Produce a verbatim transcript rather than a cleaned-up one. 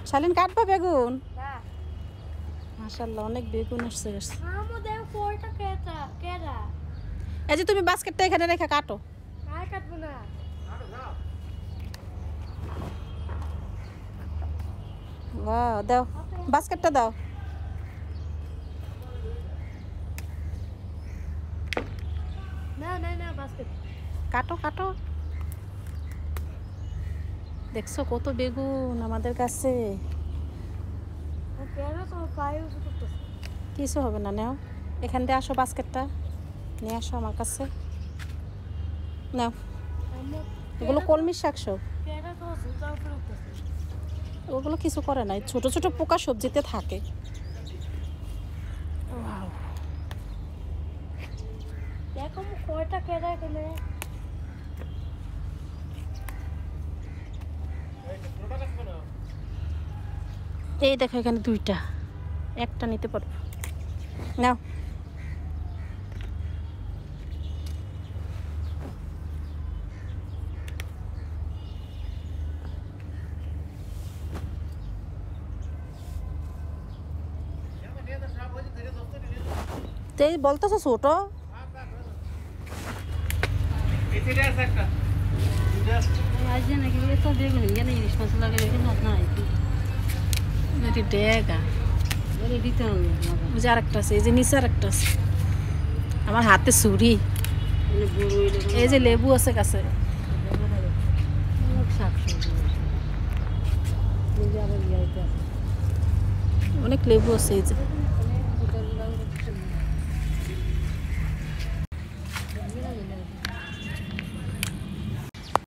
শালিন কাটবা বেগুন? মাশাআল্লাহ অনেক বেগুন আসছে। এই যে তুমি বাস্কেটটা এখানে রেখে কাটো। আর কাটবো না। বাহ, দাও বাস্কেটটা দাও। না না না বাস্কেট কাটো কাটো। দেখছো কত বেগুন আমাদের কাছে। কিছু হবে না, নাও এখান দিয়ে আসো, বাস্কেটটা নিয়ে আসো আমার কাছে। নাও, এগুলো কলমি শাক সব। ওগুলো কিছু করে নাই, ছোট ছোট পোকা সবজিতে থাকে। দেখো কয়টা কেডা এখানে। এই দেখো এখানে দুইটা, একটা নিতে পারবো। নাও এই বলতেছো ছোট। আরেকটা আছে, এই যে নিচে আরেকটা আছে। আমার হাতে ছুরি। এই যে লেবু আছে কাছে। অনেক লেবু আছে এই যে।